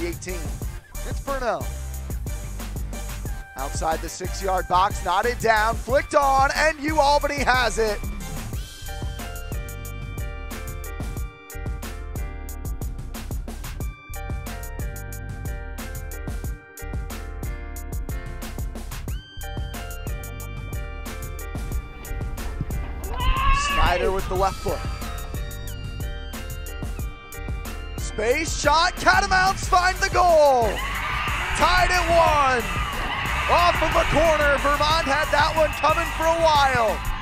the 18. It's Purnell. Outside the 6-yard box, knotted down, flicked on, and UAlbany has it. Snyder with the left foot. Space shot, Catamounts find the goal. Tied at 1. Off of a corner, Vermont had that one coming for a while.